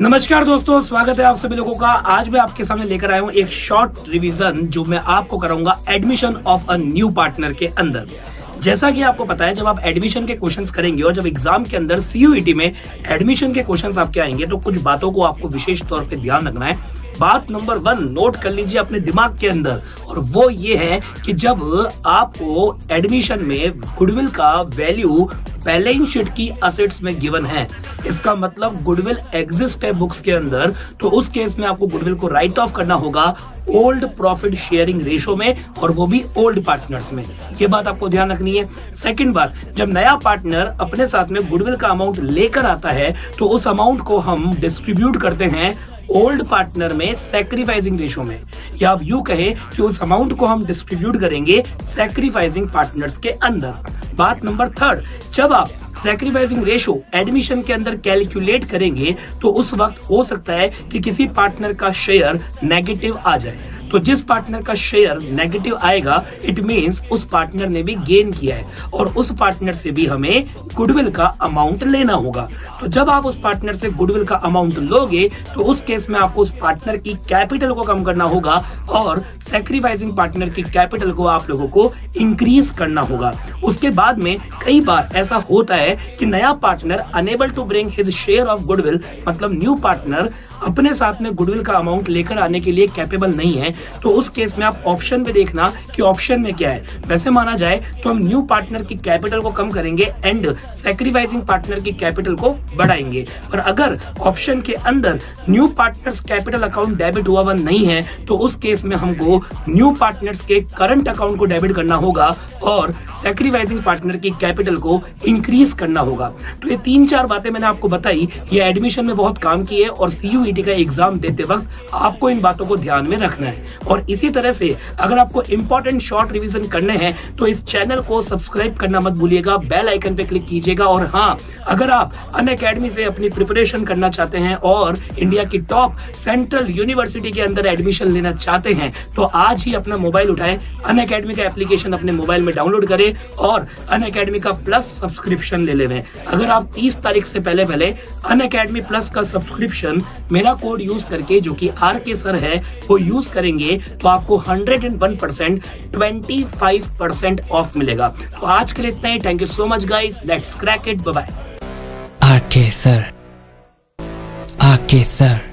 नमस्कार दोस्तों, स्वागत है आप सभी लोगों का। आज मैं आपके सामने लेकर आया हूँ एक शॉर्ट रिवीजन जो मैं आपको कराऊंगा admission of a new partner के अंदर। जैसा कि आपको पता है, जब आप एडमिशन के क्वेश्चंस करेंगे और जब एग्जाम के अंदर CUET में एडमिशन के क्वेश्चंस आपके आएंगे तो कुछ बातों को आपको विशेष तौर पे ध्यान रखना है। बात नंबर 1 नोट कर लीजिए अपने दिमाग के अंदर, और वो ये है कि जब आपको एडमिशन में गुडविल का वैल्यू बैलेंस शीट की असेट्स में गिवन है, इसका मतलब गुडविल एग्जिस्ट है बुक्स के अंदर, तो उस केस में आपको गुडविल को राइट ऑफ करना होगा ओल्ड प्रॉफिट शेयरिंग रेशो में, और वो भी ओल्ड पार्टनर्स में। ये बात आपको ध्यान रखनी है। सेकंड बात, जब नया पार्टनर अपने साथ में गुडविल का अमाउंट लेकर आता है तो उस अमाउंट को हम डिस्ट्रीब्यूट करते हैं ओल्ड पार्टनर में सैक्रिफाइसिंग रेशो में, या आप यूं कहें कि उस अमाउंट को हम डिस्ट्रीब्यूट करेंगे सैक्रिफाइसिंग पार्टनर्स के अंदर। बात नंबर 3, जब आप सैक्रिफाइसिंग रेशो एडमिशन के अंदर कैलकुलेट करेंगे तो उस वक्त हो सकता है कि किसी पार्टनर का शेयर नेगेटिव आ जाए। तो जिस पार्टनर का शेयर नेगेटिव आएगा, इट मींस उस पार्टनर ने भी गेन किया है और उस पार्टनर से भी हमें गुडविल का अमाउंट लेना होगा। तो जब आप उस पार्टनर से गुडविल का अमाउंट लोगे तो उस केस में आपको उस पार्टनर की कैपिटल को कम करना होगा और सैक्रिफाइसिंग पार्टनर की कैपिटल को आप लोगों को इंक्रीज करना होगा। उसके बाद में कई बार ऐसा होता है कि नया partner unable to bring his share of goodwill, मतलब न्यू पार्टनर अपने साथ में गुडविल का अमाउंट लेकर आने के लिए कैपेबल नहीं है, तो उस केस में आप ऑप्शन में देखना कि ऑप्शन में क्या है। वैसे माना जाए तो हम न्यू पार्टनर की कैपिटल को कम करेंगे एंड सैक्रिफाइसिंग पार्टनर की कैपिटल को बढ़ाएंगे। और अगर ऑप्शन के अंदर new partners capital account debit हुआ हुआ नहीं है तो उस केस में हमको न्यू पार्टनर्स के करंट अकाउंट को डेबिट करना होगा और सैक्रिफाइसिंग पार्टनर की कैपिटल को इंक्रीज करना होगा। तो ये 3-4 बातें मैंने आपको बताई, ये एडमिशन में बहुत काम की है और CUET का एग्जाम देते वक्त आपको इन बातों को ध्यान में रखना है। और इसी तरह से अगर आपको इंपॉर्टेंट शॉर्ट रिवीजन करने हैं तो इस चैनल को सब्सक्राइब करना मत भूलिएगा, बेल आइकन पे क्लिक कीजिएगा। और हाँ, अगर आप अनअकैडमी से अपनी प्रिपरेशन करना चाहते हैं और इंडिया की टॉप सेंट्रल यूनिवर्सिटी के अंदर एडमिशन लेना चाहते हैं तो आज ही अपना मोबाइल उठाएं, अनअकैडमी का एप्लीकेशन अपने मोबाइल में डाउनलोड करें और अनअकैडमी का प्लस सब्सक्रिप्शन ले लें। अगर आप 30 तारीख से पहले अनअकैडमी प्लस का सब्सक्रिप्शन मेरा कोड यूज करके, जो कि RK सर है, वो यूज करेंगे तो आपको 101% 25% ऑफ मिलेगा। तो आज के लिए इतना ही। Thank you so much guys, let's crack it, bye bye. RK sir.